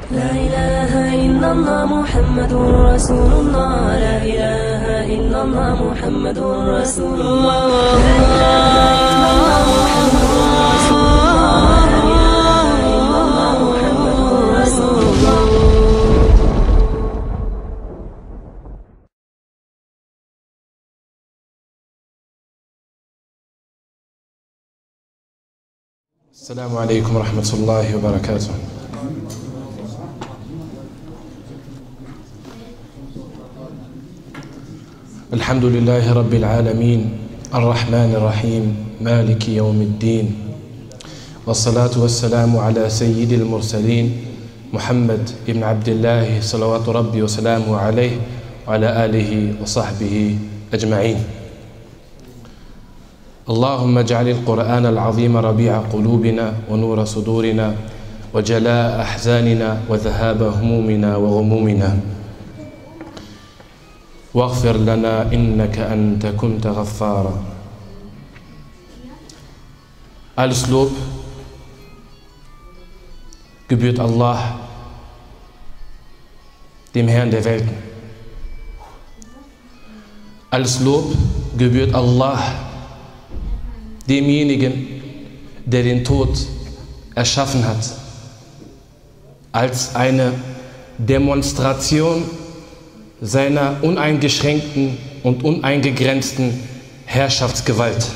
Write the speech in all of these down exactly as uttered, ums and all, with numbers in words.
لا إله إلا الله محمد رسول الله لا إله إلا الله محمد رسول الله السلام عليكم ورحمة الله وبركاته. الحمد لله رب العالمين الرحمن الرحيم مالك يوم الدين والصلاة والسلام على سيد المرسلين محمد بن عبد الله صلوات ربي وسلامه عليه وعلى آله وصحبه أجمعين. اللهم اجعل القرآن العظيم ربيع قلوبنا ونور صدورنا وجلاء أحزاننا وذهاب همومنا وغمومنا واغفر لنا إنك أنت كنت غفارا. Alles Lob gebührt Allah, dem Herrn der Welten. Alles Lob gebührt Allah, demjenigen, der den Tod erschaffen hat, als eine Demonstration seiner uneingeschränkten und uneingegrenzten Herrschaftsgewalt.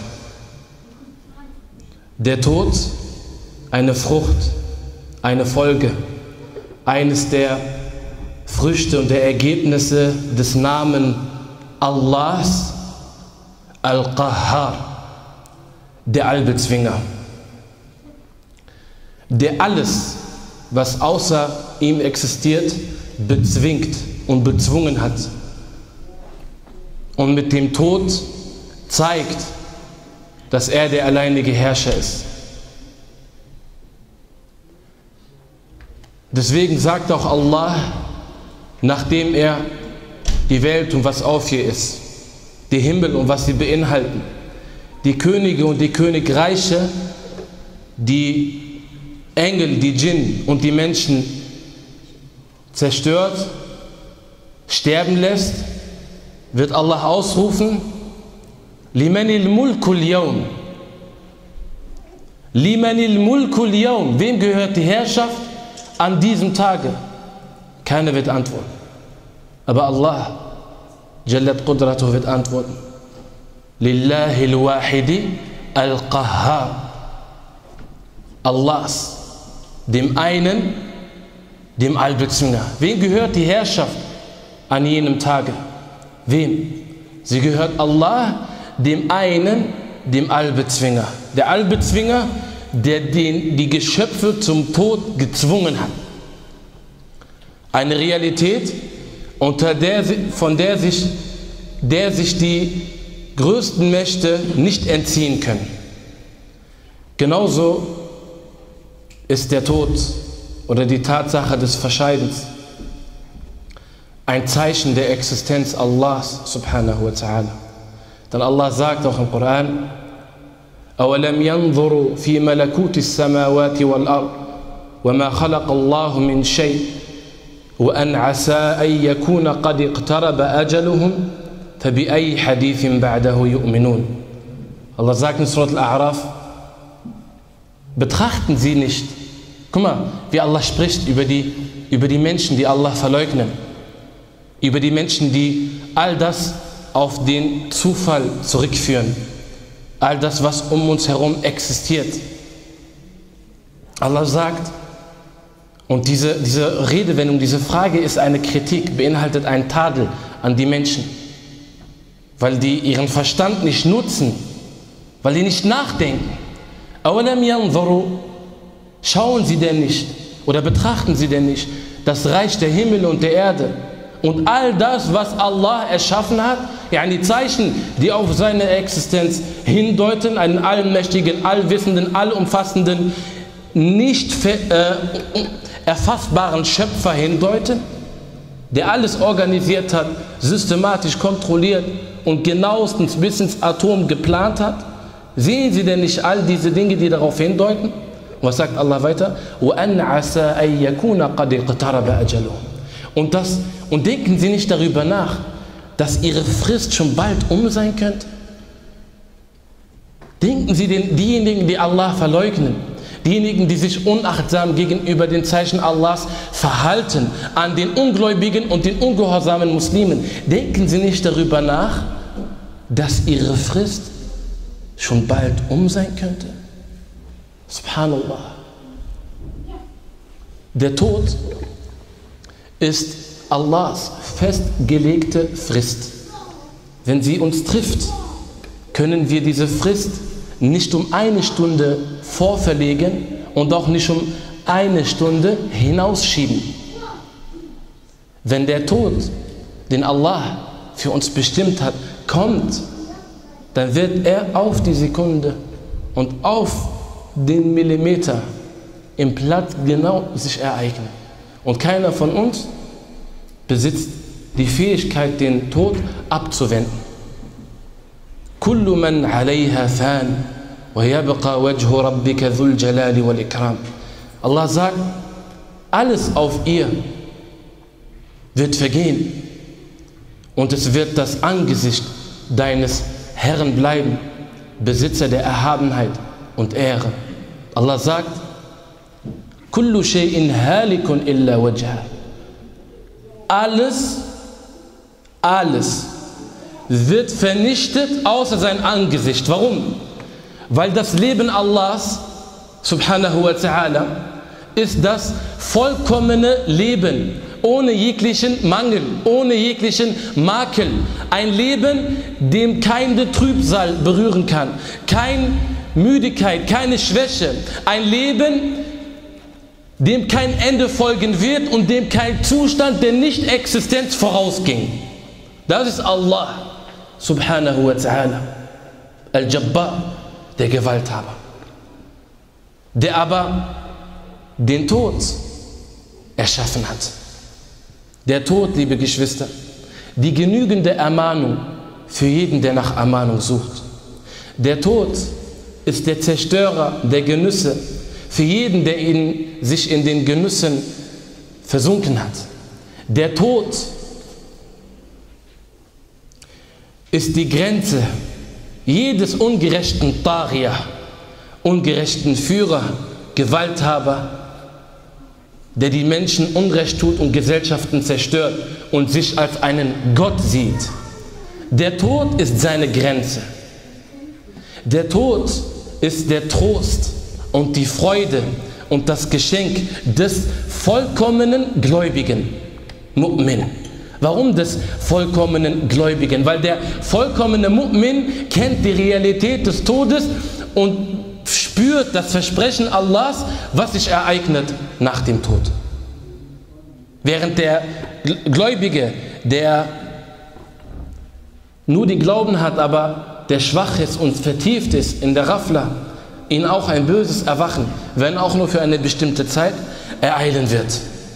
Der Tod, eine Frucht, eine Folge, eines der Früchte und der Ergebnisse des Namen Allahs, Al-Qahhar, der Allbezwinger, der alles, was außer ihm existiert, bezwingt und bezwungen hat und mit dem Tod zeigt, dass er der alleinige Herrscher ist. Deswegen sagt auch Allah, nachdem er die Welt und was auf ihr ist, die Himmel und was sie beinhalten, die Könige und die Königreiche, die Engel, die Djinn und die Menschen zerstört, sterben lässt, wird Allah ausrufen: Limanil mulkul yawm. Limanil mulkul yawm. Wem gehört die Herrschaft an diesem Tage? Keiner wird antworten. Aber Allah, Jallat Qudratuh, wird antworten: Lillahi al-Wahidi al-Qahhar. Allahs, dem einen, dem Allbezwinger. Wem gehört die Herrschaft an jenem Tage? Wem? Sie gehört Allah, dem einen, dem Allbezwinger. Der Allbezwinger, der den, die Geschöpfe zum Tod gezwungen hat. Eine Realität, unter der, von der sich, der sich die größten Mächte nicht entziehen können. Genauso ist der Tod oder die Tatsache des Verscheidens ein Zeichen der Existenz Allahs subhanahu wa ta'ala. Denn Allah sagt auch im Koran: أَوَلَمْ يَنْظُرُوا فِي مَلَكُوتِ السَّمَاوَاتِ وَالْأَرْضِ وَمَا خَلَقَ اللَّهُ مِنْ شَيْءٍ وَأَنْ عَسَىٰ أَنْ يَكُونَ قَدِ اقْتَرَبَ أَجَلُهُمْ فَبِأَيِّ حَدِيثٍ بَعْدَهُ يُؤْمِنُونَ. Allah sagt in Surat Al-A'raf: Betrachten Sie nicht. Guck mal, wie Allah spricht über die, über die Menschen, die Allah verleugnen. Über die Menschen, die all das auf den Zufall zurückführen. All das, was um uns herum existiert. Allah sagt, und diese, diese Redewendung, diese Frage ist eine Kritik, beinhaltet einen Tadel an die Menschen. Weil die ihren Verstand nicht nutzen, weil die nicht nachdenken. أَوَلَمْ يَنْظُرُوا. Schauen Sie denn nicht oder betrachten Sie denn nicht das Reich der Himmel und der Erde und all das, was Allah erschaffen hat, ja, die Zeichen, die auf seine Existenz hindeuten, einen allmächtigen, allwissenden, allumfassenden, nicht äh, erfassbaren Schöpfer hindeuten, der alles organisiert hat, systematisch kontrolliert und genauestens bis ins Atom geplant hat? Sehen Sie denn nicht all diese Dinge, die darauf hindeuten? Und was sagt Allah weiter? وَأَنْ عَسَىٰ أَن يَكُونَ قَدْ اقْتَرَبَ أَجَلُهُم. Und, das, und denken Sie nicht darüber nach, dass Ihre Frist schon bald um sein könnte? Denken Sie, den, diejenigen, die Allah verleugnen, diejenigen, die sich unachtsam gegenüber den Zeichen Allahs verhalten, an den Ungläubigen und den ungehorsamen Muslimen, denken Sie nicht darüber nach, dass Ihre Frist schon bald um sein könnte? Subhanallah. Der Tod ist Allahs festgelegte Frist. Wenn sie uns trifft, können wir diese Frist nicht um eine Stunde vorverlegen und auch nicht um eine Stunde hinausschieben. Wenn der Tod, den Allah für uns bestimmt hat, kommt, dann wird er auf die Sekunde und auf den Millimeter im Platz genau sich ereignen. Und keiner von uns besitzt die Fähigkeit, den Tod abzuwenden. Kullu man alayha fan wa yabqa wajhu rabbika dhul jalali wal ikram. Allah sagt, alles auf ihr wird vergehen und es wird das Angesicht deines Herrn bleiben, Besitzer der Erhabenheit und Ehre. Allah sagt, Kullu shay'in halikun illa wajha. Alles, alles wird vernichtet, außer sein Angesicht. Warum? Weil das Leben Allahs, subhanahu wa ta'ala, ist das vollkommene Leben, ohne jeglichen Mangel, ohne jeglichen Makel. Ein Leben, dem keine Trübsal berühren kann, keine Müdigkeit, keine Schwäche. Ein Leben, dem kein Ende folgen wird und dem kein Zustand der Nicht-Existenz vorausging. Das ist Allah, subhanahu wa ta'ala, Al-Jabbar, der Gewalthaber, der aber den Tod erschaffen hat. Der Tod, liebe Geschwister, die genügende Ermahnung für jeden, der nach Ermahnung sucht. Der Tod ist der Zerstörer der Genüsse für jeden, der in, sich in den Genüssen versunken hat. Der Tod ist die Grenze jedes ungerechten Taghiya, ungerechten Führer, Gewalthaber, der die Menschen Unrecht tut und Gesellschaften zerstört und sich als einen Gott sieht. Der Tod ist seine Grenze. Der Tod ist der Trost und die Freude und das Geschenk des vollkommenen Gläubigen, Mu'min. Warum des vollkommenen Gläubigen? Weil der vollkommene Mu'min kennt die Realität des Todes und spürt das Versprechen Allahs, was sich ereignet nach dem Tod. Während der Gläubige, der nur den Glauben hat, aber der schwach ist und vertieft ist in der Rafla, ihn auch ein böses Erwachen, wenn auch nur für eine bestimmte Zeit, ereilen wird.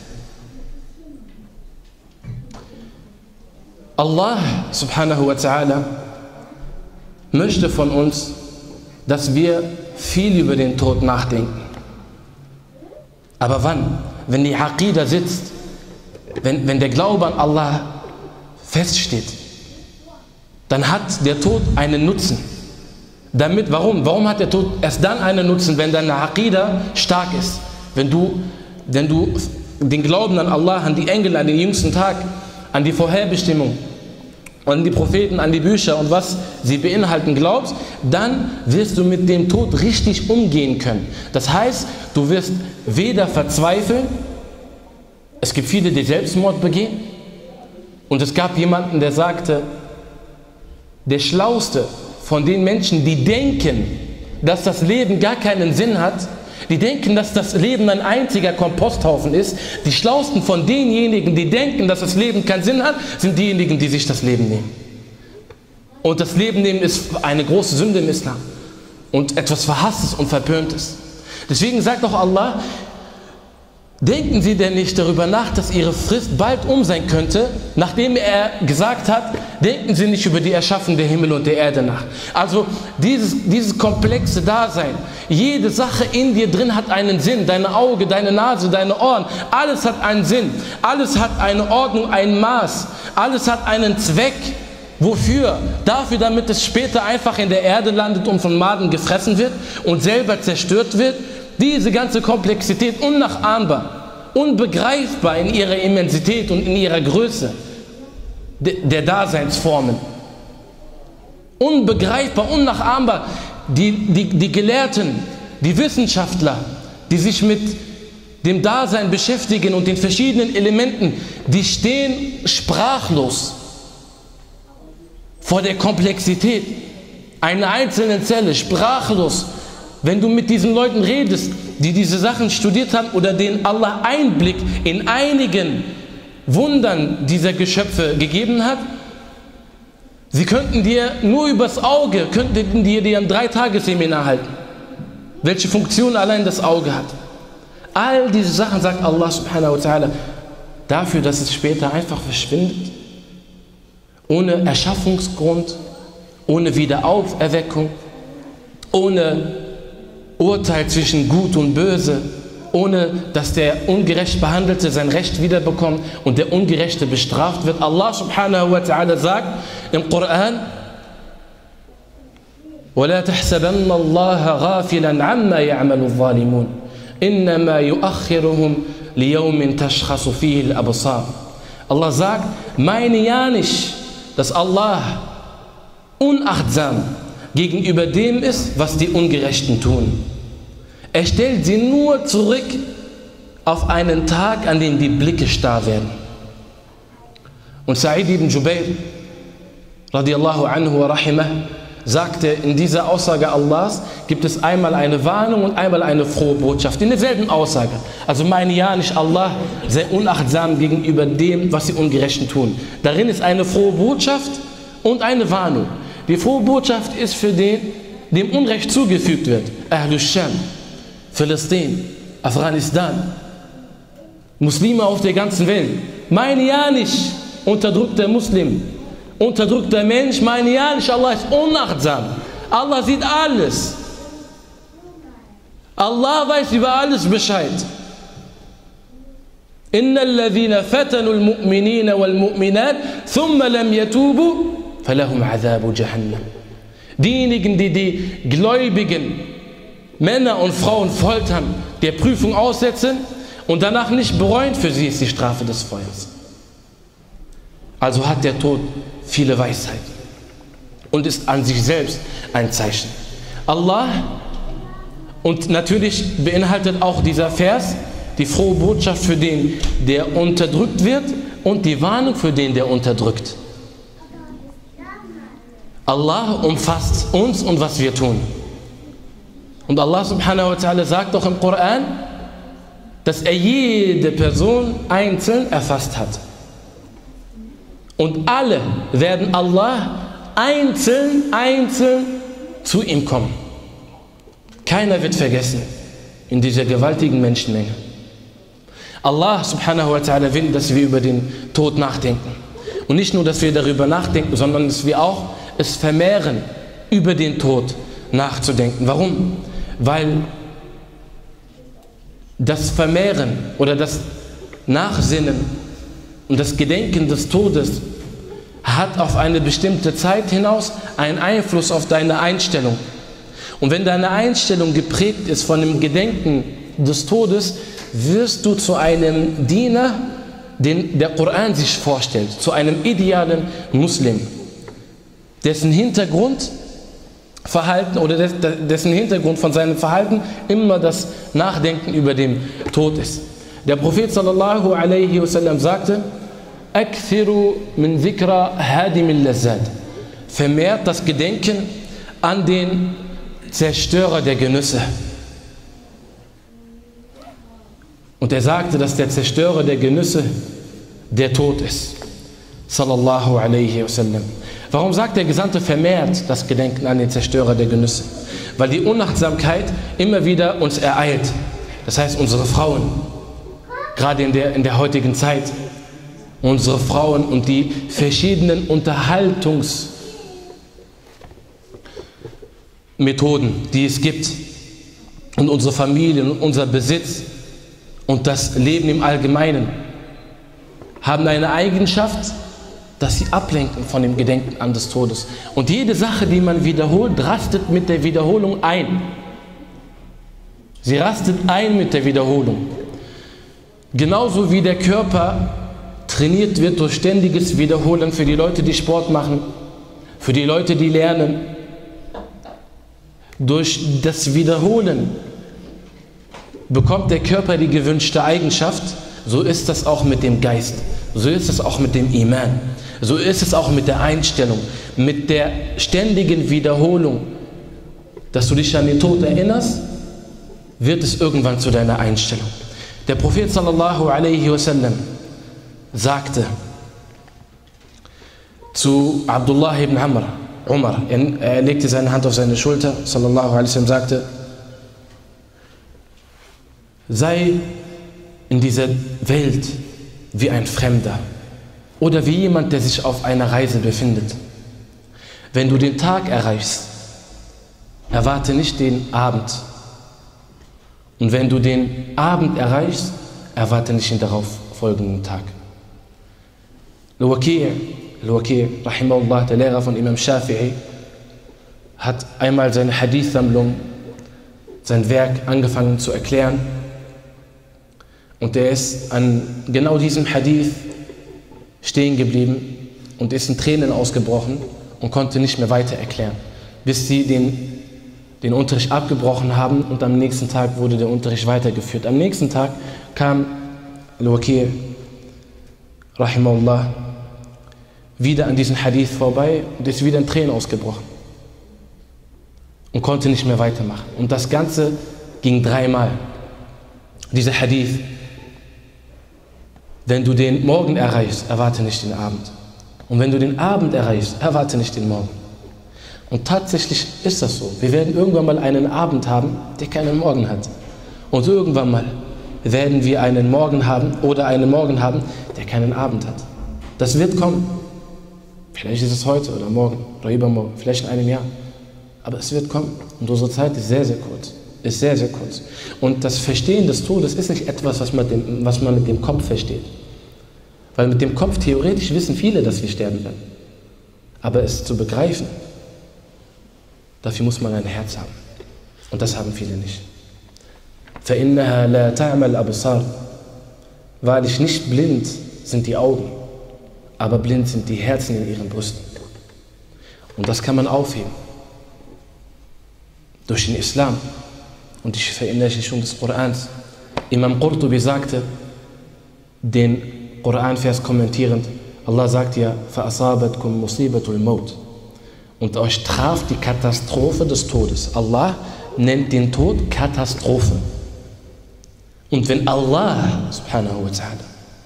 Allah subhanahu wa ta'ala möchte von uns, dass wir viel über den Tod nachdenken. Aber wann? Wenn die Aqida sitzt, wenn, wenn der Glaube an Allah feststeht, dann hat der Tod einen Nutzen. Damit, warum? Warum hat der Tod erst dann einen Nutzen, wenn deine Aqida stark ist? Wenn du, wenn du den Glauben an Allah, an die Engel, an den jüngsten Tag, an die Vorherbestimmung, an die Propheten, an die Bücher und was sie beinhalten glaubst, dann wirst du mit dem Tod richtig umgehen können. Das heißt, du wirst weder verzweifeln, es gibt viele, die Selbstmord begehen, und es gab jemanden, der sagte, der Schlauste von den Menschen, die denken, dass das Leben gar keinen Sinn hat, die denken, dass das Leben ein einziger Komposthaufen ist, die Schlausten von denjenigen, die denken, dass das Leben keinen Sinn hat, sind diejenigen, die sich das Leben nehmen. Und das Leben nehmen ist eine große Sünde im Islam und etwas Verhasstes und Verpöntes. Deswegen sagt auch Allah, denken Sie denn nicht darüber nach, dass Ihre Frist bald um sein könnte, nachdem er gesagt hat, denken Sie nicht über die Erschaffung der Himmel und der Erde nach. Also dieses, dieses komplexe Dasein, jede Sache in dir drin hat einen Sinn. Deine Augen, deine Nase, deine Ohren, alles hat einen Sinn. Alles hat eine Ordnung, ein Maß. Alles hat einen Zweck. Wofür? Dafür, damit es später einfach in der Erde landet und von Maden gefressen wird und selber zerstört wird. Diese ganze Komplexität, unnachahmbar, unbegreifbar in ihrer Immensität und in ihrer Größe der Daseinsformen. Unbegreifbar, unnachahmbar. Die, die, die Gelehrten, die Wissenschaftler, die sich mit dem Dasein beschäftigen und den verschiedenen Elementen, die stehen sprachlos vor der Komplexität einer einzelnen Zelle, sprachlos. Wenn du mit diesen Leuten redest, die diese Sachen studiert haben oder denen Allah Einblick in einigen Wundern dieser Geschöpfe gegeben hat, sie könnten dir nur übers Auge, könnten dir, dir ein Drei-Tage-Seminar halten, welche Funktion allein das Auge hat. All diese Sachen sagt Allah subhanahu wa ta'ala dafür, dass es später einfach verschwindet, ohne Erschaffungsgrund, ohne Wiederauferweckung, ohne Urteil zwischen Gut und Böse, ohne dass der ungerecht Behandelte sein Recht wiederbekommt und der Ungerechte bestraft wird. Allah subhanahu wa ta'ala sagt im Koran: وَلَا تَحْسَبَنَّ اللَّهَ غَافِلًا عَمَّا يَعْمَلُ الظَّالِمُونَ إِنَّمَا يُؤَخِّرُهُمْ لِيَوْمٍ تَشْخَصُ فِيهِ الْأَبْصَارُ. Allah sagt, meine ja nicht, dass Allah unachtsam gegenüber dem ist, was die Ungerechten tun. Er stellt sie nur zurück auf einen Tag, an dem die Blicke starr werden. Und Sa'id ibn Jubayr radiallahu anhu wa rahimah sagte, in dieser Aussage Allahs gibt es einmal eine Warnung und einmal eine frohe Botschaft. In derselben Aussage. Also meine ja nicht, Allah sei unachtsam gegenüber dem, was die Ungerechten tun. Darin ist eine frohe Botschaft und eine Warnung. Die frohe Botschaft ist für den, dem Unrecht zugefügt wird. Ahlus Sham, Palästina, Afghanistan, Muslime auf der ganzen Welt. Meine ja nicht, unterdrückter Muslim, unterdrückter Mensch, meine ja nicht, Allah ist unachtsam. Allah sieht alles. Allah weiß über alles Bescheid. Inna alladhina fatanu al-mu'minina wal-mu'minat thumma lam yatubu falahum adhabu jahannam. Diejenigen, die die gläubigen Männer und Frauen foltern, der Prüfung aussetzen und danach nicht bereuen, für sie ist die Strafe des Feuers. Also hat der Tod viele Weisheit und ist an sich selbst ein Zeichen. Allah, und natürlich beinhaltet auch dieser Vers die frohe Botschaft für den, der unterdrückt wird, und die Warnung für den, der unterdrückt. Allah umfasst uns und was wir tun. Und Allah subhanahu wa ta'ala sagt auch im Koran, dass er jede Person einzeln erfasst hat. Und alle werden Allah einzeln, einzeln zu ihm kommen. Keiner wird vergessen in dieser gewaltigen Menschenmenge. Allah subhanahu wa ta'ala will, dass wir über den Tod nachdenken. Und nicht nur, dass wir darüber nachdenken, sondern dass wir auch es vermehren, über den Tod nachzudenken. Warum? Weil das Vermehren oder das Nachsinnen und das Gedenken des Todes hat auf eine bestimmte Zeit hinaus einen Einfluss auf deine Einstellung. Und wenn deine Einstellung geprägt ist von dem Gedenken des Todes, wirst du zu einem Diener, den der Koran sich vorstellt, zu einem idealen Muslim, dessen Hintergrund Verhalten oder dessen Hintergrund von seinem Verhalten immer das Nachdenken über den Tod ist. Der Prophet sallallahu alaihi wasallam sagte: Akthiru min dhikra hadim al-lazzat. Vermehrt das Gedenken an den Zerstörer der Genüsse. Und er sagte, dass der Zerstörer der Genüsse der Tod ist. Sallallahu alaihi wasallam. Warum sagt der Gesandte vermehrt das Gedenken an den Zerstörer der Genüsse? Weil die Unachtsamkeit immer wieder uns ereilt. Das heißt, unsere Frauen, gerade in der, in der heutigen Zeit, unsere Frauen und die verschiedenen Unterhaltungsmethoden, die es gibt, und unsere Familien und unser Besitz und das Leben im Allgemeinen haben eine Eigenschaft, dass sie ablenken von dem Gedenken an des Todes. Und jede Sache, die man wiederholt, rastet mit der Wiederholung ein. Sie rastet ein mit der Wiederholung. Genauso wie der Körper trainiert wird durch ständiges Wiederholen für die Leute, die Sport machen, für die Leute, die lernen. Durch das Wiederholen bekommt der Körper die gewünschte Eigenschaft. So ist das auch mit dem Geist. So ist es auch mit dem Iman. So ist es auch mit der Einstellung, mit der ständigen Wiederholung, dass du dich an den Tod erinnerst, wird es irgendwann zu deiner Einstellung. Der Prophet sallallahu alaihi wasallam sagte zu Abdullah ibn Amr, Umar, er, er legte seine Hand auf seine Schulter, sallallahu alaihi wasallam, sagte: Sei in dieser Welt wie ein Fremder oder wie jemand, der sich auf einer Reise befindet. Wenn du den Tag erreichst, erwarte nicht den Abend. Und wenn du den Abend erreichst, erwarte nicht den darauf folgenden Tag. Al-Waqi', Al-Waqi', rahimahullah, der Lehrer von Imam Shafi'i, hat einmal seine Hadith-Sammlung, sein Werk angefangen zu erklären. Und er ist an genau diesem Hadith stehen geblieben und ist in Tränen ausgebrochen und konnte nicht mehr weiter erklären, bis sie den, den Unterricht abgebrochen haben, und am nächsten Tag wurde der Unterricht weitergeführt. Am nächsten Tag kam Al-Waqi', rahimahullah, wieder an diesen Hadith vorbei und ist wieder in Tränen ausgebrochen und konnte nicht mehr weitermachen. Und das Ganze ging dreimal. Dieser Hadith: Wenn du den Morgen erreichst, erwarte nicht den Abend. Und wenn du den Abend erreichst, erwarte nicht den Morgen. Und tatsächlich ist das so. Wir werden irgendwann mal einen Abend haben, der keinen Morgen hat. Und irgendwann mal werden wir einen Morgen haben oder einen Morgen haben, der keinen Abend hat. Das wird kommen. Vielleicht ist es heute oder morgen oder übermorgen, vielleicht in einem Jahr. Aber es wird kommen. Und unsere Zeit ist sehr, sehr kurz. Ist sehr, sehr kurz. Und das Verstehen des Todes ist nicht etwas, was man, dem, was man mit dem Kopf versteht. Weil mit dem Kopf theoretisch wissen viele, dass wir sterben werden. Aber es zu begreifen, dafür muss man ein Herz haben. Und das haben viele nicht. فَإِنَّهَا لَا تَعْمَى الْأَبْصَارِ. Wahrlich, nicht blind sind die Augen, aber blind sind die Herzen in ihren Brüsten. Und das kann man aufheben. Durch den Islam und die Verinnerlichung des Korans. Imam Qurtubi sagte, den Koranvers kommentierend, Allah sagt ja: فَأَصَابَتْكُمْ مُصِيبَةُ الْمَوْتِ. Und euch traf die Katastrophe des Todes. Allah nennt den Tod Katastrophe. Und wenn Allah subhanahu wa ta'ala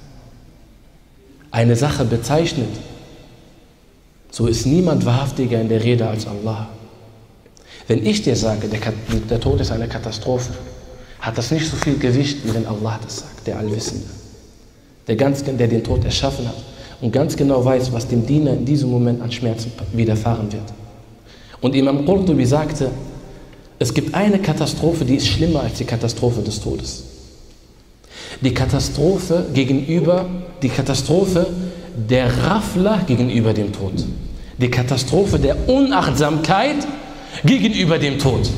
eine Sache bezeichnet, so ist niemand wahrhaftiger in der Rede als Allah. Wenn ich dir sage, der, der Tod ist eine Katastrophe, hat das nicht so viel Gewicht, wie wenn Allah das sagt, der Allwissende, der, ganz, der den Tod erschaffen hat und ganz genau weiß, was dem Diener in diesem Moment an Schmerzen widerfahren wird. Und Imam Qurtubi sagte, es gibt eine Katastrophe, die ist schlimmer als die Katastrophe des Todes. Die Katastrophe gegenüber, die Katastrophe der Rafla gegenüber dem Tod. Die Katastrophe der Unachtsamkeit gegenüber dem Tod.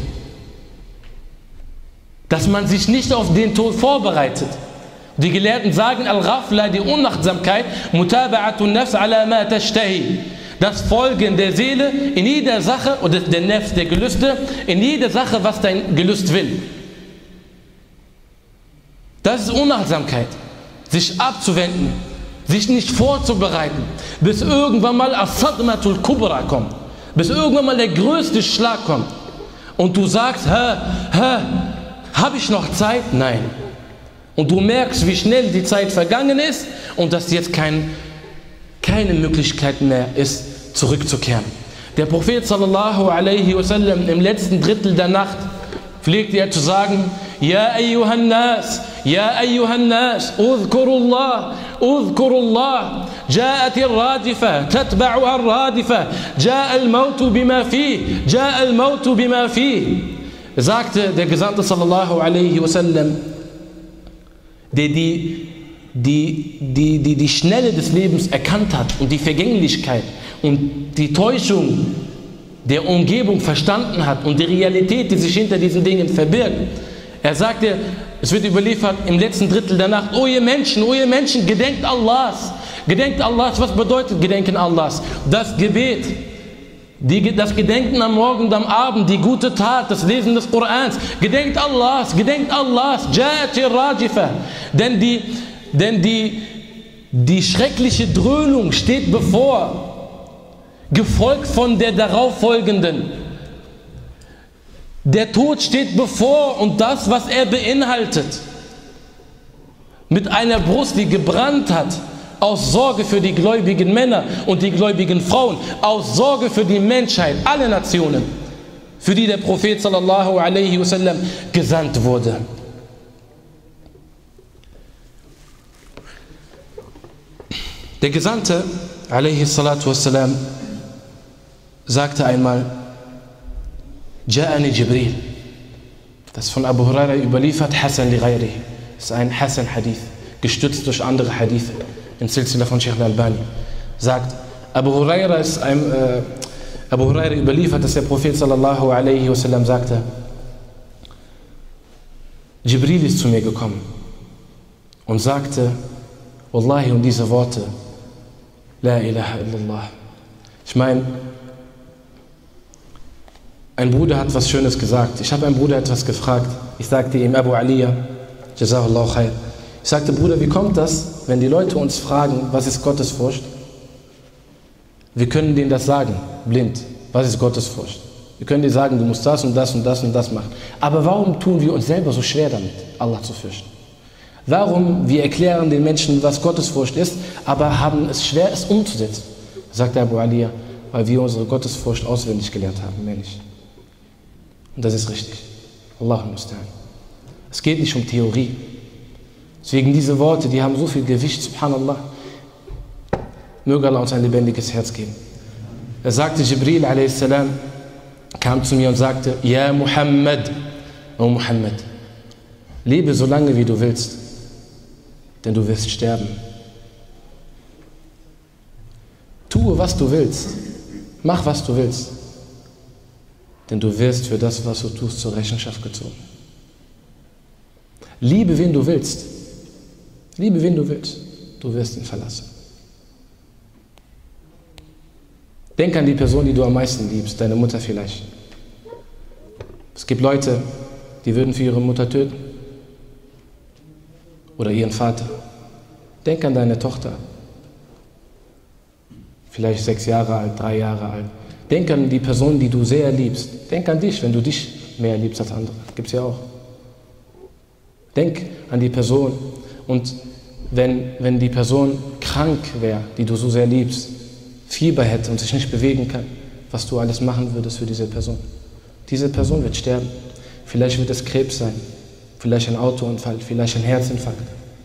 Dass man sich nicht auf den Tod vorbereitet. Die Gelehrten sagen, Al-Ghafla, die Unachtsamkeit, Mutaba'atun Nafs ala ma tashtahi. Das Folgen der Seele in jeder Sache, oder der Nafs, der Gelüste, in jeder Sache, was dein Gelüst will. Das ist Unachtsamkeit. Sich abzuwenden, sich nicht vorzubereiten, bis irgendwann mal As-Sadmatul Kubra kommt. Bis irgendwann mal der größte Schlag kommt. Und du sagst, hä, hä, habe ich noch Zeit? Nein. Und du merkst, wie schnell die Zeit vergangen ist und dass jetzt kein, keine Möglichkeit mehr ist, zurückzukehren. Der Prophet sallallahu alaihi wasallam im letzten Drittel der Nacht pflegte er zu sagen, Ja ayyuhan nas, ja ayyuhan nas, udhkurullah, اذكروا الله جاءت الرادفة تتبعها الرادفة جاء الموت بما فيه جاء الموت بما فيه. Sagte der Gesandte sallallahu alaihi wasallam, der die, die, die, die, die Schnelle des Lebens erkannt hat und die Vergänglichkeit und die Täuschung der Umgebung verstanden hat und die Realität, die sich hinter diesen Dingen verbirgt. Er sagte, es wird überliefert im letzten Drittel der Nacht, o ihr Menschen, o ihr Menschen, gedenkt Allahs. Gedenkt Allahs, was bedeutet Gedenken Allahs? Das Gebet, die, das Gedenken am Morgen und am Abend, die gute Tat, das Lesen des Korans. Gedenkt Allahs, gedenkt Allahs, Ja'ati Rajifa. Denn, die, denn die, die schreckliche Dröhnung steht bevor, gefolgt von der darauffolgenden. Der Tod steht bevor und das, was er beinhaltet, mit einer Brust, die gebrannt hat, aus Sorge für die gläubigen Männer und die gläubigen Frauen, aus Sorge für die Menschheit, alle Nationen, für die der Prophet sallallahu alaihi wasallam gesandt wurde. Der Gesandte alaihi salatu wassalam sagte einmal, Ja'ani Jibril. Das ist von Abu Huraira überliefert, Hassan li ghayrihi. Das ist ein Hassan-Hadith, gestützt durch andere Hadithe. In Silsila von Sheikh al-Albani. Sagt, Abu Huraira ist ein, äh, Abu Huraira überliefert, dass der Prophet sallallahu alaihi wasallam sagte, Jibril ist zu mir gekommen und sagte, Wallahi, und diese Worte, La ilaha illallah. Ich meine, ein Bruder hat was Schönes gesagt. Ich habe einen Bruder etwas gefragt. Ich sagte ihm, Abu Aliya, Jazahullahu khair. Ich sagte, Bruder, wie kommt das, wenn die Leute uns fragen, was ist Gottesfurcht? Wir können denen das sagen, blind. Was ist Gottesfurcht? Wir können dir sagen, du musst das und das und das und das machen. Aber warum tun wir uns selber so schwer damit, Allah zu fürchten? Warum wir erklären den Menschen, was Gottesfurcht ist, aber haben es schwer, es umzusetzen? Sagt Abu Aliya, weil wir unsere Gottesfurcht auswendig gelernt haben, mehr nicht. Und das ist richtig. Allahu musta'an. Es geht nicht um Theorie. Deswegen diese Worte, die haben so viel Gewicht, subhanallah. Möge Allah uns ein lebendiges Herz geben. Er sagte, Jibril a s. kam zu mir und sagte, Ja Muhammad, O Muhammad, lebe so lange wie du willst, denn du wirst sterben. Tue, was du willst, mach, was du willst, denn du wirst für das, was du tust, zur Rechenschaft gezogen. Liebe, wen du willst, liebe, wen du willst, du wirst ihn verlassen. Denk an die Person, die du am meisten liebst, deine Mutter vielleicht. Es gibt Leute, die würden für ihre Mutter töten oder ihren Vater. Denk an deine Tochter, vielleicht sechs Jahre alt, drei Jahre alt. Denk an die Person, die du sehr liebst. Denk an dich, wenn du dich mehr liebst als andere. Gibt es ja auch. Denk an die Person und wenn, wenn die Person krank wäre, die du so sehr liebst, Fieber hätte und sich nicht bewegen kann, was du alles machen würdest für diese Person. Diese Person wird sterben. Vielleicht wird es Krebs sein, vielleicht ein Autounfall, vielleicht ein Herzinfarkt.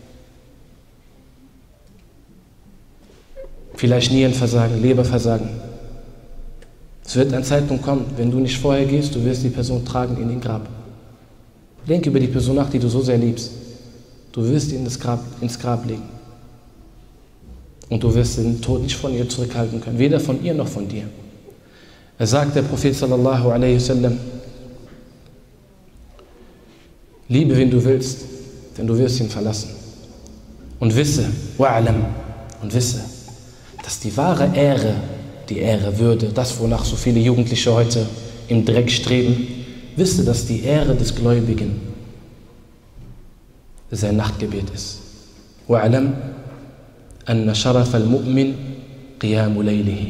Vielleicht Nierenversagen, Leberversagen. Es wird ein Zeitpunkt kommen, wenn du nicht vorher gehst, du wirst die Person tragen in den Grab. Denk über die Person nach, die du so sehr liebst. Du wirst ihn ins Grab, ins Grab legen. Und du wirst den Tod nicht von ihr zurückhalten können, weder von ihr noch von dir. Er sagt, der Prophet sallallahu alaihi wasallam, liebe, wen du willst, denn du wirst ihn verlassen. Und wisse, wa'alam, und wisse, dass die wahre Ehre, die Ehre, Würde, das, wonach so viele Jugendliche heute im Dreck streben, wisse, dass die Ehre des Gläubigen sein Nachtgebet ist. Wa'alam, anna sharaf al-mu'min qiyamu laylihi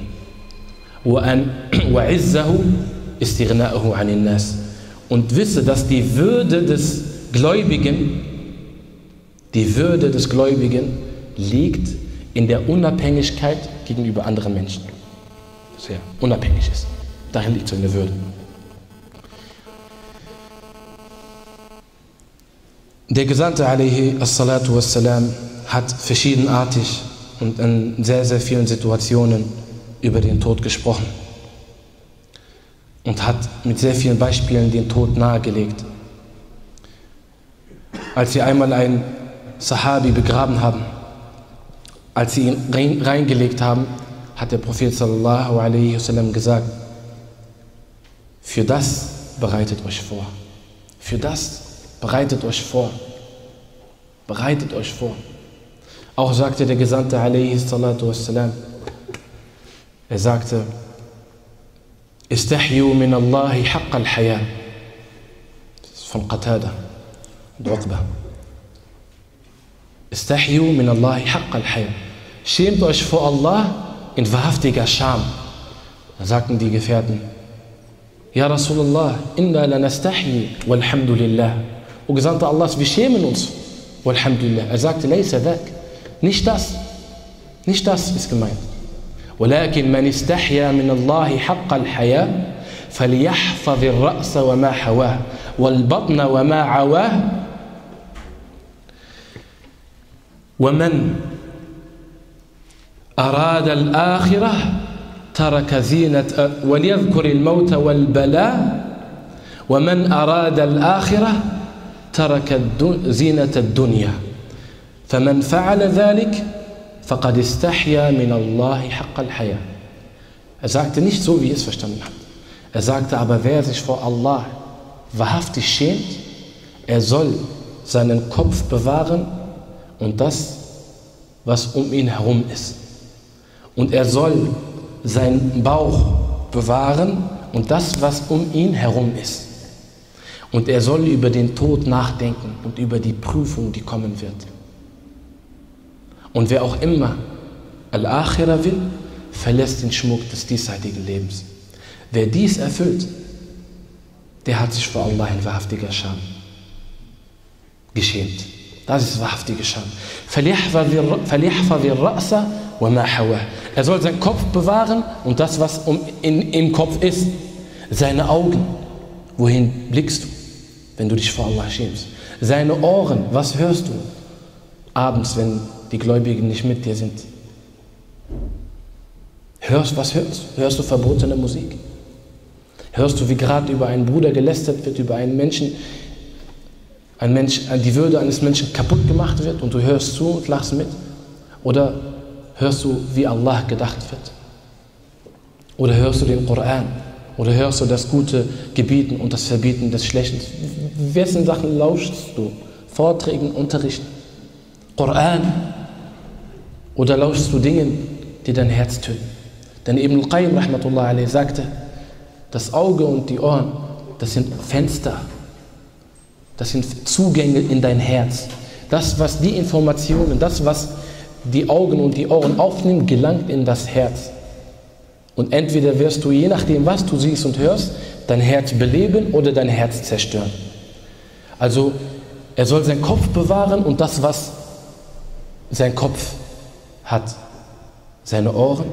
wa izzahu istighna'uhu 'anil nas. Und wisse, dass die Würde des Gläubigen, die Würde des Gläubigen liegt in der Unabhängigkeit gegenüber anderen Menschen. Dass er unabhängig ist. Darin liegt seine Würde. Der Gesandte alaihi assalatu wassalam hat verschiedenartig und in sehr, sehr vielen Situationen über den Tod gesprochen und hat mit sehr vielen Beispielen den Tod nahegelegt. Als sie einmal einen Sahabi begraben haben, als sie ihn rein, reingelegt haben, hat der Prophet sallallahu alaihi wasallam gesagt: Für das bereitet euch vor. Für das bereitet euch vor. Bereitet euch vor. Auch sagte der Gesandte alaihi salatu wassalam, er sagte: Istahyu min Allahi haqq al-haya. Das ist von Qatada und Uqba. Istahyu min Allahi haqq al-haya. Schämt euch vor Allah in wahrhaftiger Scham. Da sagten die Gefährten: Ja Rasulallah, inna lanastahi walhamdulillah. O Gesandter Allahs, wir schämen uns. Walhamdulillah. Er sagte: Laysa dhak. Nicht das. Nicht das ist gemeint. ولكن من استحيا من الله حق الحياة فليحفظ الرأس وما حواه والبطن وما عواه ومن أراد الآخرة ترك زينة وليذكر الموت والبلاء ومن أراد الآخرة ترك زينة الدنيا فمن فعل ذلك فقد استحيا من الله حق الحياة. Er sagte nicht so, wie ihr es verstanden habt. Er sagte aber, wer sich vor Allah wahrhaftig schämt, er soll seinen Kopf bewahren und das, was um ihn herum ist. Und er soll seinen Bauch bewahren und das, was um ihn herum ist. Und er soll über den Tod nachdenken und über die Prüfung, die kommen wird. Und wer auch immer Al-Akhirah will, verlässt den Schmuck des diesseitigen Lebens. Wer dies erfüllt, der hat sich vor Allah in wahrhaftiger Scham geschämt. Das ist wahrhaftige Scham. Er soll seinen Kopf bewahren und das, was um, in, im Kopf ist. Seine Augen, wohin blickst du, wenn du dich vor Allah schämst? Seine Ohren, was hörst du abends, wenn die Gläubigen nicht mit dir sind? Hörst, was hörst du? Hörst du verbotene Musik? Hörst du, wie gerade über einen Bruder gelästert wird, über einen Menschen, ein Mensch, die Würde eines Menschen kaputt gemacht wird und du hörst zu und lachst mit? Oder hörst du, wie Allah gedacht wird? Oder hörst du den Koran? Oder hörst du das Gute gebieten und das Verbieten des Schlechten? Wessen Sachen lauschst du? Vorträgen, Unterrichten? Koran? Oder lauschst du Dingen, die dein Herz töten? Denn Ibn al-Qayyim rahmatullah alayhi sagte, das Auge und die Ohren, das sind Fenster, das sind Zugänge in dein Herz. Das, was die Informationen, das, was die Augen und die Ohren aufnehmen, gelangt in das Herz. Und entweder wirst du, je nachdem, was du siehst und hörst, dein Herz beleben oder dein Herz zerstören. Also, er soll seinen Kopf bewahren und das, was sein Kopf hat, seine Ohren.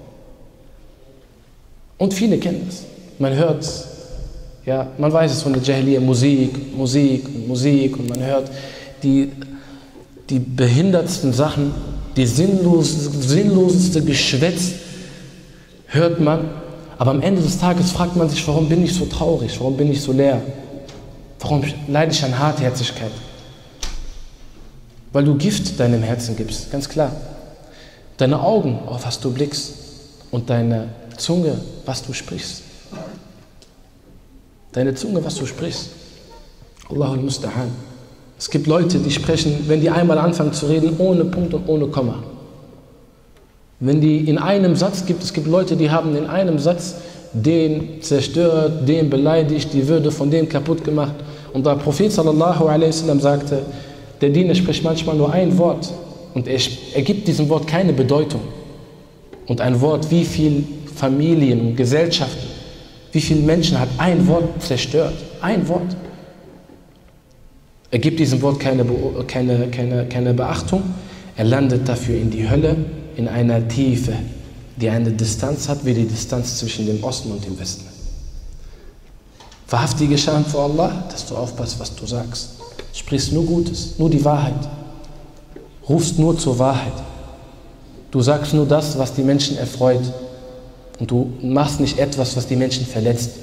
Und viele kennen das. Man hört, ja, man weiß es von der Jahiliya, Musik, Musik und Musik und man hört die, die behindertsten Sachen, die sinnlos, sinnloseste Geschwätz hört man, aber am Ende des Tages fragt man sich, warum bin ich so traurig, warum bin ich so leer, warum leide ich an Hartherzigkeit? Weil du Gift deinem Herzen gibst, ganz klar. Deine Augen, auf was du blickst und deine Zunge, was du sprichst. Deine Zunge, was du sprichst. Allahul Musta'an. Es gibt Leute, die sprechen, wenn die einmal anfangen zu reden, ohne Punkt und ohne Komma. Wenn die in einem Satz gibt, es gibt Leute, die haben in einem Satz den zerstört, den beleidigt, die Würde von dem kaputt gemacht. Und der Prophet sallallahu alaihi wasallam sagte, der Diener spricht manchmal nur ein Wort und er, er gibt diesem Wort keine Bedeutung. Und ein Wort, wie viele Familien und Gesellschaften, wie viele Menschen hat ein Wort zerstört? Ein Wort. Er gibt diesem Wort keine, keine, keine, keine Beachtung. Er landet dafür in die Hölle, in einer Tiefe, die eine Distanz hat, wie die Distanz zwischen dem Osten und dem Westen. Wahrhaftige Scham vor Allah, dass du aufpasst, was du sagst. Sprichst nur Gutes, nur die Wahrheit. Rufst nur zur Wahrheit. Du sagst nur das, was die Menschen erfreut. Und du machst nicht etwas, was die Menschen verletzt.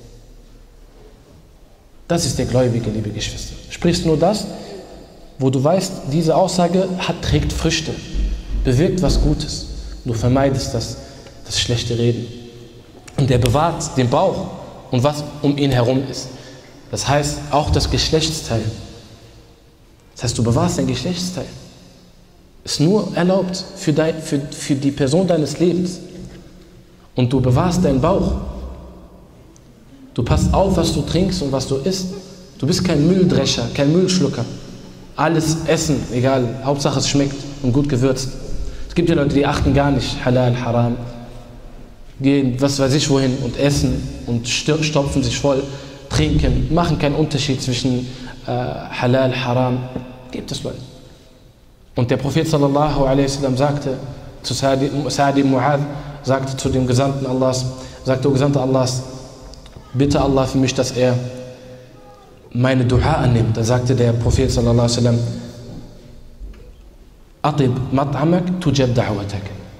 Das ist der Gläubige, liebe Geschwister. Sprichst nur das, wo du weißt, diese Aussage hat, trägt Früchte, bewirkt was Gutes. Du vermeidest das, das schlechte Reden. Und er bewahrt den Bauch und was um ihn herum ist. Das heißt, auch das Geschlechtsteil. Das heißt, du bewahrst dein Geschlechtsteil. Ist nur erlaubt für, dein, für, für die Person deines Lebens. Und du bewahrst deinen Bauch. Du passt auf, was du trinkst und was du isst. Du bist kein Mülldrescher, kein Müllschlucker. Alles essen, egal, Hauptsache es schmeckt und gut gewürzt. Es gibt ja Leute, die achten gar nicht, Halal, Haram. Gehen, was weiß ich wohin und essen und stopfen sich voll, trinken, machen keinen Unterschied zwischen äh, Halal, Haram. Gibt es Leute. Und der Prophet sallallahu alaihi wasallam sagte zu Sa'd ibn Mu'adh, sagte zu dem Gesandten Allahs, sagte, o Gesandter Allahs, bitte Allah für mich, dass er meine Dua annimmt. Da sagte der Prophet sallallahu alaihi wasallam, Atib mat'amak tujab da'watak.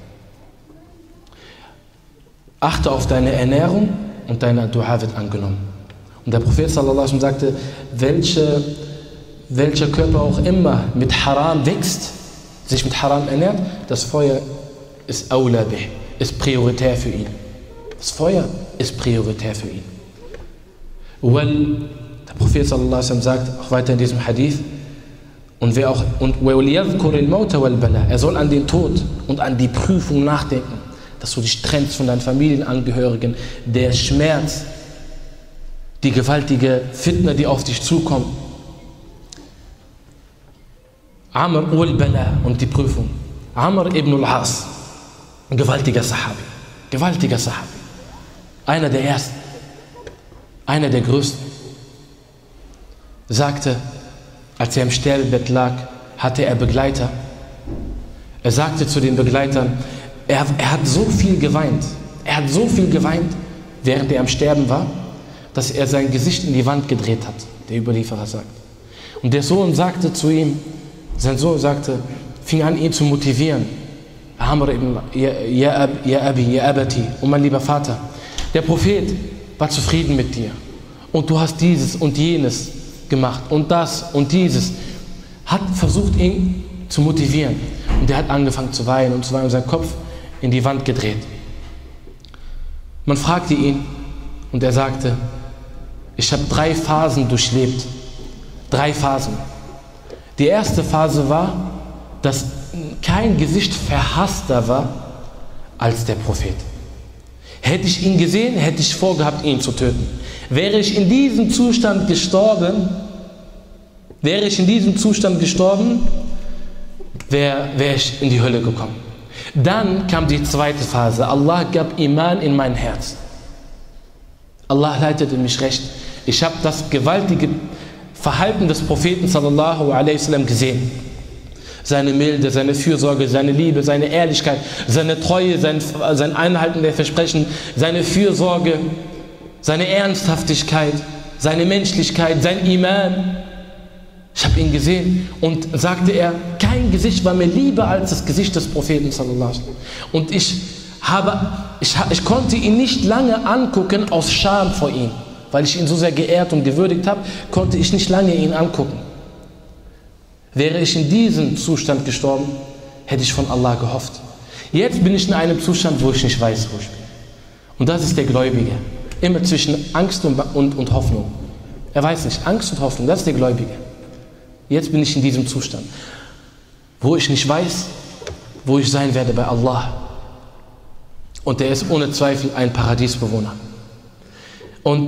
Achte auf deine Ernährung und deine Dua wird angenommen. Und der Prophet sallallahu alaihi wasallam sagte, welche, welcher Körper auch immer mit Haram wächst, sich mit Haram ernährt, das Feuer ist awla bih, ist prioritär für ihn. Das Feuer ist prioritär für ihn. Well, der Prophet sallallahu alaihi wasallam sagt auch weiter in diesem Hadith, und wer auch und er soll an den Tod und an die Prüfung nachdenken, dass du dich trennst von deinen Familienangehörigen, der Schmerz, die gewaltige Fitna, die auf dich zukommt. Amr ul-Bala und die Prüfung. Amr ibn al-As, ein gewaltiger Sahabi, gewaltiger Sahabi, einer der ersten, einer der größten, sagte, als er im Sterbebett lag, hatte er Begleiter. Er sagte zu den Begleitern, er, er hat so viel geweint, er hat so viel geweint, während er am Sterben war, dass er sein Gesicht in die Wand gedreht hat, der Überlieferer sagt. Und der Sohn sagte zu ihm, sein Sohn sagte, fing an, ihn zu motivieren. Amr ibn, ya, ya, ab, ya Abi, ya Abati, und mein lieber Vater, der Prophet war zufrieden mit dir. Und du hast dieses und jenes gemacht und das und dieses. Hat versucht, ihn zu motivieren. Und er hat angefangen zu weinen und zu weinen und seinen Kopf in die Wand gedreht. Man fragte ihn und er sagte, ich habe drei Phasen durchlebt. Drei Phasen. Die erste Phase war, dass kein Gesicht verhasster war als der Prophet. Hätte ich ihn gesehen, hätte ich vorgehabt, ihn zu töten. Wäre ich in diesem Zustand gestorben, wäre ich in diesem Zustand gestorben, wäre wär ich in die Hölle gekommen. Dann kam die zweite Phase. Allah gab Iman in mein Herz. Allah leitete mich recht. Ich habe das gewaltige Verhalten des Propheten sallallahu alaihi wasallam gesehen. Seine Milde, seine Fürsorge, seine Liebe, seine Ehrlichkeit, seine Treue, sein, sein Einhalten der Versprechen, seine Fürsorge, seine Ernsthaftigkeit, seine Menschlichkeit, sein Iman. Ich habe ihn gesehen und sagte er, kein Gesicht war mir lieber als das Gesicht des Propheten sallallahu alaihi wasallam. Und ich, habe, ich, ich konnte ihn nicht lange angucken aus Scham vor ihm, weil ich ihn so sehr geehrt und gewürdigt habe, konnte ich nicht lange ihn angucken. Wäre ich in diesem Zustand gestorben, hätte ich von Allah gehofft. Jetzt bin ich in einem Zustand, wo ich nicht weiß, wo ich bin. Und das ist der Gläubige. Immer zwischen Angst und, und, und Hoffnung. Er weiß nicht, Angst und Hoffnung, das ist der Gläubige. Jetzt bin ich in diesem Zustand, wo ich nicht weiß, wo ich sein werde bei Allah. Und er ist ohne Zweifel ein Paradiesbewohner. Und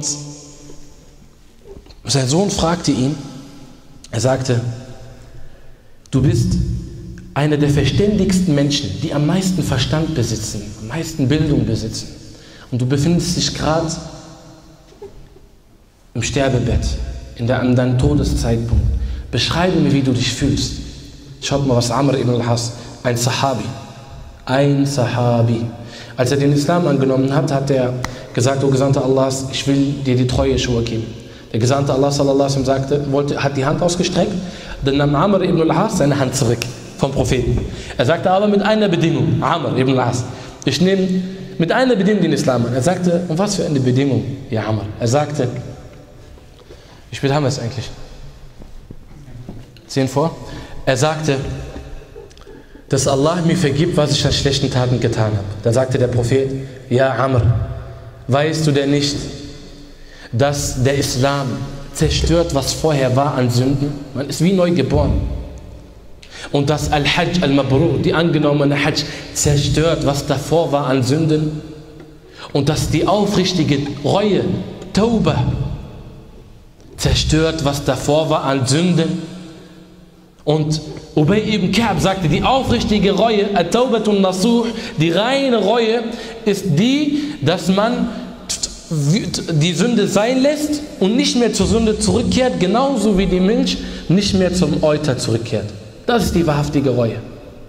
sein Sohn fragte ihn, er sagte, du bist einer der verständigsten Menschen, die am meisten Verstand besitzen, am meisten Bildung besitzen. Und du befindest dich gerade im Sterbebett, in der, an deinem Todeszeitpunkt. Beschreibe mir, wie du dich fühlst. Schaut mal, was Amr ibn al-As, ein Sahabi, ein Sahabi. Als er den Islam angenommen hat, hat er gesagt, o Gesandter Allahs, ich will dir die Treue Schuhe geben. Der Gesandte Allah sallallahu alaihi wasallam sagte, wollte, hat die Hand ausgestreckt, dann nahm Amr ibn al-As seine Hand zurück vom Propheten. Er sagte aber mit einer Bedingung, Amr ibn al-As, ich nehme mit einer Bedingung den Islam an. Er sagte, und was für eine Bedingung, ja Amr? Er sagte, wie spät haben wir es eigentlich? Zehn vor? Er sagte, dass Allah mir vergibt, was ich an schlechten Taten getan habe. Da sagte der Prophet, ja Amr, weißt du denn nicht, dass der Islam zerstört, was vorher war an Sünden? Man ist wie neu geboren. Und dass Al-Hajj al-Mabrur, die angenommene Hajj, zerstört, was davor war an Sünden. Und dass die aufrichtige Reue, Tauba, zerstört, was davor war an Sünden. Und Ubay ibn Ka'b sagte, die aufrichtige Reue, At-Taubatun Nasuh, die reine Reue, ist die, dass man die Sünde sein lässt und nicht mehr zur Sünde zurückkehrt, genauso wie die Milch nicht mehr zum Euter zurückkehrt. Das ist die wahrhaftige Reue.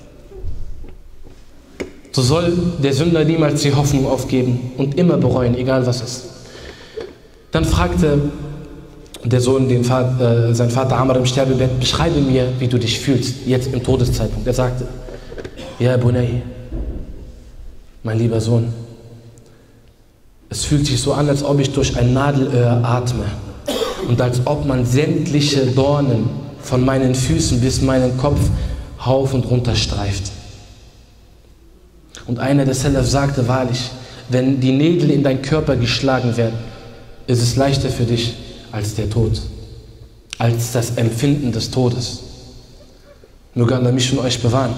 So soll der Sünder niemals die Hoffnung aufgeben und immer bereuen, egal was ist. Dann fragte der Sohn den Vater, äh, sein Vater Amr im Sterbebett, beschreibe mir, wie du dich fühlst, jetzt im Todeszeitpunkt. Er sagte, ja Bunay, mein lieber Sohn, es fühlt sich so an, als ob ich durch ein Nadelöhr atme und als ob man sämtliche Dornen von meinen Füßen bis meinen Kopf rauf und runter streift. Und einer der Salaf sagte, wahrlich, wenn die Nägel in deinen Körper geschlagen werden, ist es leichter für dich als der Tod, als das Empfinden des Todes. Möge Allah mich und euch bewahren.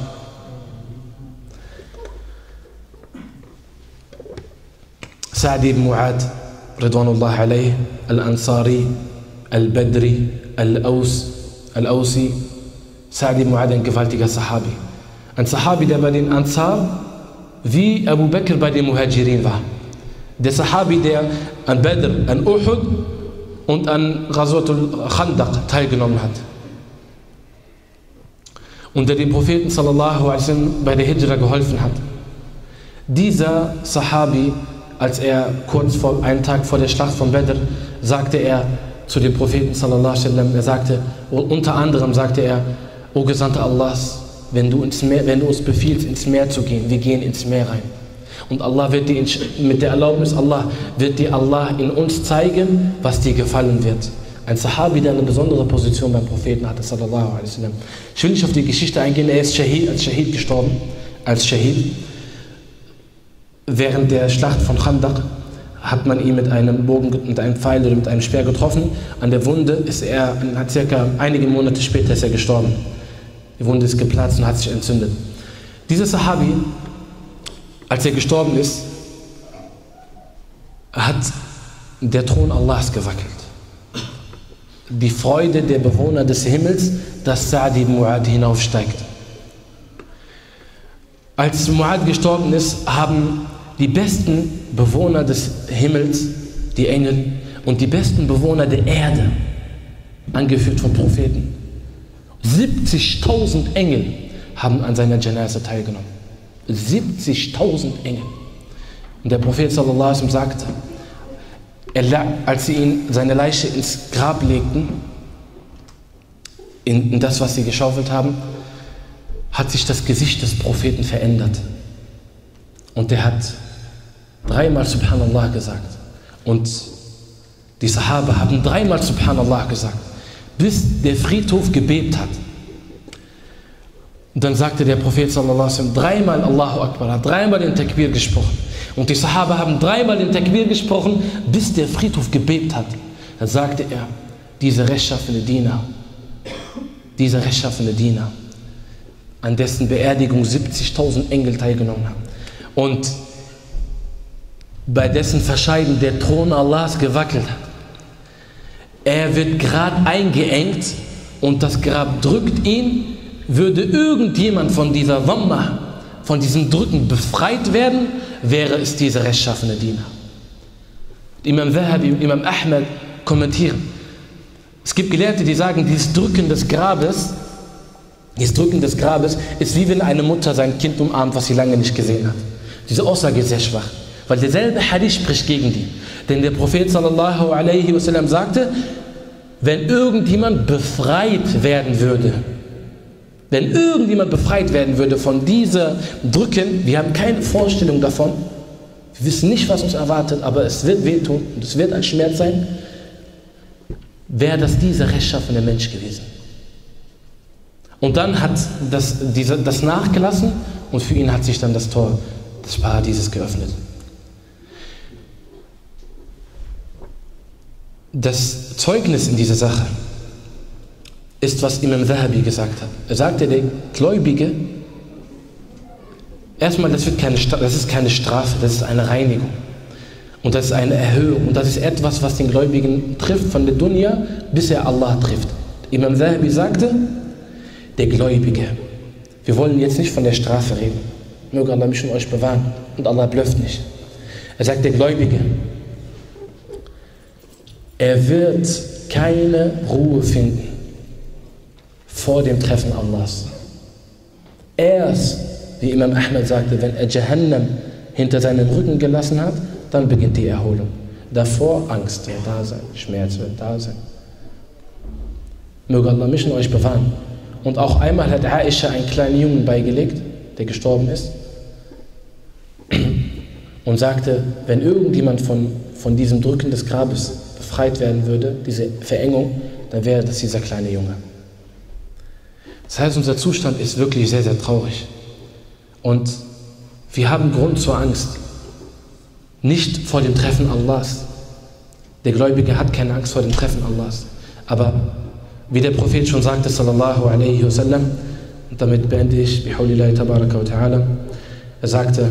Sa'd ibn Mu'ad, Ridwanullah alayh, Al-Ansari, Al-Badri, Al-Aus, Al-Ausi. Sa'd ibn Mu'ad, ein gewaltiger Sahabi. Ein Sahabi, der bei den Ansar wie Abu Bakr bei den Muhajirin war. Der Sahabi, der an Badr, an Uhud und an Ghazwatul Khandaq teilgenommen hat. Und der dem Propheten sallallahu alaihi wasallam bei der Hijra geholfen hat. Dieser Sahabi, als er kurz vor, einen Tag vor der Schlacht von Badr, sagte er zu dem Propheten sallallahu alaihi wasallam, er sagte, unter anderem sagte er, O Gesandter Allahs, wenn du, ins Meer, wenn du uns befiehlst, ins Meer zu gehen, wir gehen ins Meer rein. Und Allah wird dir, mit der Erlaubnis Allah, wird dir Allah in uns zeigen, was dir gefallen wird. Ein Sahabi, der eine besondere Position beim Propheten hatte, sallallahu alaihi wasallam. Ich will nicht auf die Geschichte eingehen, er ist Shahid, als Shahid gestorben, als Shahid. Während der Schlacht von Khandaq hat man ihn mit einem Bogen, mit einem Pfeil oder mit einem Speer getroffen. An der Wunde ist er, circa einige Monate später ist er gestorben. Die Wunde ist geplatzt und hat sich entzündet. Dieser Sahabi, als er gestorben ist, hat der Thron Allahs gewackelt. Die Freude der Bewohner des Himmels, dass Sa'd ibn Mu'ad hinaufsteigt. Als Mu'ad gestorben ist, haben die besten Bewohner des Himmels, die Engel, und die besten Bewohner der Erde, angeführt vom Propheten, siebzigtausend Engel haben an seiner Janaza teilgenommen. siebzigtausend Engel. Und der Prophet sallallahu alaihi wasallam sagte, er, als sie ihn, seine Leiche ins Grab legten, in, in das, was sie geschaufelt haben, hat sich das Gesicht des Propheten verändert. Und er hat dreimal Subhanallah gesagt. Und die Sahaba haben dreimal Subhanallah gesagt, bis der Friedhof gebebt hat. Und dann sagte der Prophet sallallahu alaihi wasallam dreimal Allahu Akbar, hat dreimal den Takbir gesprochen. Und die Sahaba haben dreimal den Takbir gesprochen, bis der Friedhof gebebt hat. Dann sagte er, dieser rechtschaffene Diener, dieser rechtschaffene Diener, an dessen Beerdigung siebzigtausend Engel teilgenommen haben und bei dessen Verscheiden der Thron Allahs gewackelt hat. Er wird gerade eingeengt und das Grab drückt ihn. Würde irgendjemand von dieser Dhamma, von diesem Drücken befreit werden, wäre es dieser rechtschaffene Diener. Imam Zahabi und Imam Ahmed kommentieren. Es gibt Gelehrte, die sagen, dieses Drücken des Grabes, dieses Drücken des Grabes ist wie wenn eine Mutter sein Kind umarmt, was sie lange nicht gesehen hat. Diese Aussage ist sehr schwach. Weil derselbe Hadith spricht gegen die. Denn der Prophet sallallahu alaihi wasallam sagte, wenn irgendjemand befreit werden würde, wenn irgendjemand befreit werden würde von dieser Drücken, wir haben keine Vorstellung davon, wir wissen nicht, was uns erwartet, aber es wird wehtun und es wird ein Schmerz sein, wäre das dieser rechtschaffene Mensch gewesen. Und dann hat das, diese, das nachgelassen und für ihn hat sich dann das Tor des Paradieses geöffnet. Das Zeugnis in dieser Sache ist, was Imam Zahabi gesagt hat. Er sagte, der Gläubige, erstmal, das, wird keine, das ist keine Strafe, das ist eine Reinigung. Und das ist eine Erhöhung. Und das ist etwas, was den Gläubigen trifft, von der Dunya, bis er Allah trifft. Imam Zahabi sagte, der Gläubige, wir wollen jetzt nicht von der Strafe reden. Möge Allah mich und euch bewahren. Und Allah blöfft nicht. Er sagt, der Gläubige, er wird keine Ruhe finden vor dem Treffen Allahs. Erst, wie Imam Ahmad sagte, wenn er Jahannam hinter seinem Rücken gelassen hat, dann beginnt die Erholung. Davor Angst wird da sein, Schmerz wird da sein. Möge Allah mich und euch bewahren. Und auch einmal hat Aisha einen kleinen Jungen beigelegt, der gestorben ist, und sagte, wenn irgendjemand von, von diesem Drücken des Grabes befreit werden würde, diese Verengung, dann wäre das dieser kleine Junge. Das heißt, unser Zustand ist wirklich sehr, sehr traurig. Und wir haben Grund zur Angst. Nicht vor dem Treffen Allahs. Der Gläubige hat keine Angst vor dem Treffen Allahs. Aber wie der Prophet schon sagte, sallallahu alaihi wasallam, und damit beende ich, bihaulillahi tabaraka wa ta'ala, er sagte,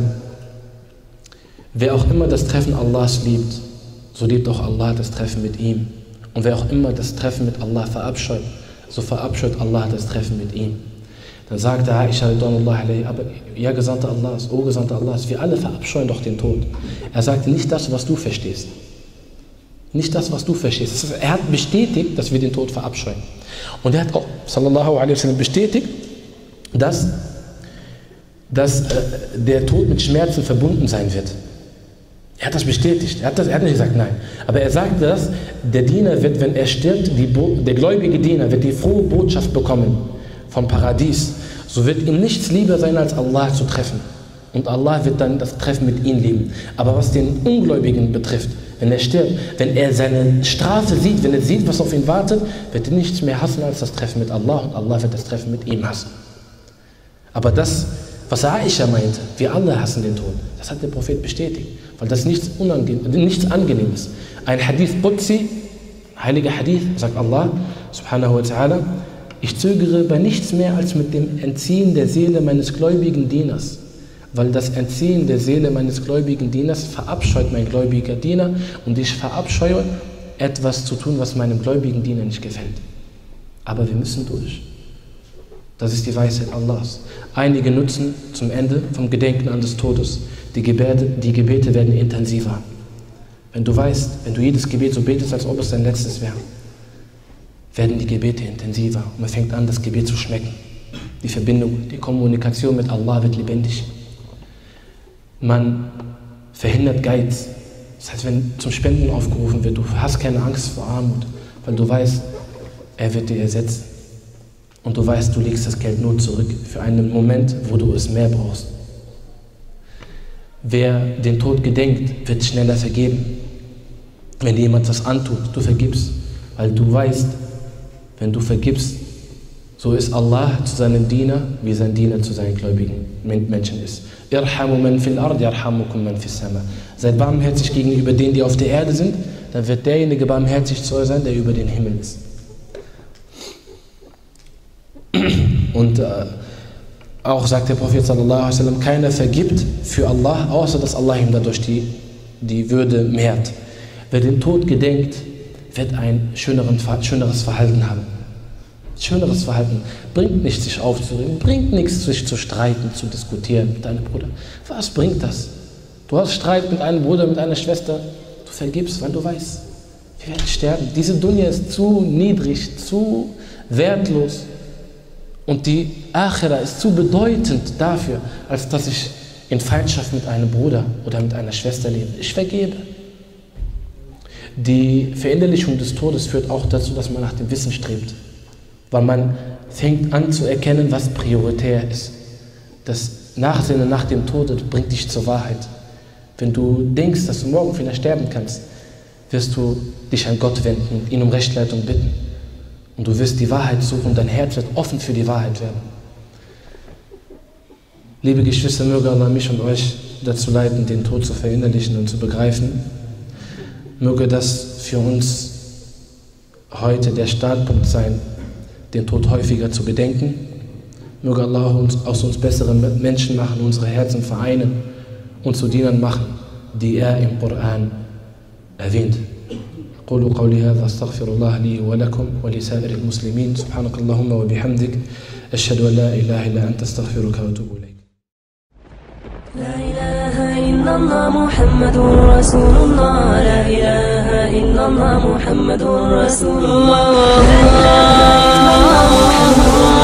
wer auch immer das Treffen Allahs liebt, so liebt auch Allah das Treffen mit ihm. Und wer auch immer das Treffen mit Allah verabscheut, so verabscheut Allah das Treffen mit ihm. Dann sagte Aisha, aber ja, Gesandter Allahs, o Gesandter Allahs, wir alle verabscheuen doch den Tod. Er sagte, nicht das, was du verstehst. Nicht das, was du verstehst. Er hat bestätigt, dass wir den Tod verabscheuen. Und er hat auch, sallallahu alaihi wasallam, bestätigt, dass, dass äh, der Tod mit Schmerzen verbunden sein wird. Er hat das bestätigt. Er hat, das, er hat nicht gesagt, nein. Aber er sagte, dass der Diener wird, wenn er stirbt, die Bo der gläubige Diener wird die frohe Botschaft bekommen vom Paradies. So wird ihm nichts lieber sein, als Allah zu treffen. Und Allah wird dann das Treffen mit ihm lieben. Aber was den Ungläubigen betrifft, wenn er stirbt, wenn er seine Strafe sieht, wenn er sieht, was auf ihn wartet, wird er nichts mehr hassen als das Treffen mit Allah. Und Allah wird das Treffen mit ihm hassen. Aber das, was Aisha meinte, wir alle hassen den Tod, das hat der Prophet bestätigt. Weil das nichts, nichts Angenehmes. Ein Hadith Qudsi, heiliger Hadith, sagt Allah subhanahu wa ta'ala, ich zögere bei nichts mehr als mit dem Entziehen der Seele meines gläubigen Dieners. Weil das Entziehen der Seele meines gläubigen Dieners verabscheut mein gläubiger Diener und ich verabscheue, etwas zu tun, was meinem gläubigen Diener nicht gefällt. Aber wir müssen durch. Das ist die Weisheit Allahs. Einige nutzen zum Ende vom Gedenken an des Todes. Die Gebete, die Gebete werden intensiver. Wenn du weißt, wenn du jedes Gebet so betest, als ob es dein letztes wäre, werden die Gebete intensiver und man fängt an, das Gebet zu schmecken. Die Verbindung, die Kommunikation mit Allah wird lebendig. Man verhindert Geiz. Das heißt, wenn zum Spenden aufgerufen wird, du hast keine Angst vor Armut, weil du weißt, er wird dir ersetzen. Und du weißt, du legst das Geld nur zurück für einen Moment, wo du es mehr brauchst. Wer den Tod gedenkt, wird schneller vergeben. Wenn dir jemand was antut, du vergibst, weil du weißt, wenn du vergibst, so ist Allah zu seinem Diener, wie sein Diener zu seinen gläubigen Menschen ist. Irhamu man fil ard, yarhamukum man fis sama. Seid barmherzig gegenüber denen, die auf der Erde sind, dann wird derjenige barmherzig zu euch sein, der über den Himmel ist. Und äh, auch sagt der Prophet sallallahu alaihi wasallam, keiner vergibt für Allah, außer dass Allah ihm dadurch die, die Würde mehrt. Wer den Tod gedenkt, wird ein schöneren, schöneres Verhalten haben. Schöneres Verhalten bringt nichts, sich aufzuregen, bringt nichts, sich zu streiten, zu diskutieren mit deinem Bruder. Was bringt das? Du hast Streit mit einem Bruder, mit einer Schwester, du vergibst, weil du weißt, wir werden sterben. Diese Dunya ist zu niedrig, zu wertlos und die Akhira ist zu bedeutend dafür, als dass ich in Feindschaft mit einem Bruder oder mit einer Schwester lebe. Ich vergebe. Die Verinnerlichung des Todes führt auch dazu, dass man nach dem Wissen strebt. Weil man fängt an zu erkennen, was prioritär ist. Das Nachsinnen nach dem Tode bringt dich zur Wahrheit. Wenn du denkst, dass du morgen vielleicht sterben kannst, wirst du dich an Gott wenden und ihn um Rechtleitung bitten. Und du wirst die Wahrheit suchen, dein Herz wird offen für die Wahrheit werden. Liebe Geschwister, möge Allah mich und euch dazu leiten, den Tod zu verinnerlichen und zu begreifen. Möge das für uns heute der Startpunkt sein, den Tod häufiger zu gedenken. Möge Allah uns, aus uns bessere Menschen machen, unsere Herzen vereinen und zu Dienern machen, die er im Koran erwähnt. قولوا قولي هذا استغفر الله لي ولكم ولسائر المسلمين سبحانك اللهم وبحمدك أشهد أن لا إله إلا أنت استغفرك وأتوب إليك. لا إله إلا الله محمد رسول الله لا إله إلا الله محمد رسول الله لا إله إلا الله محمد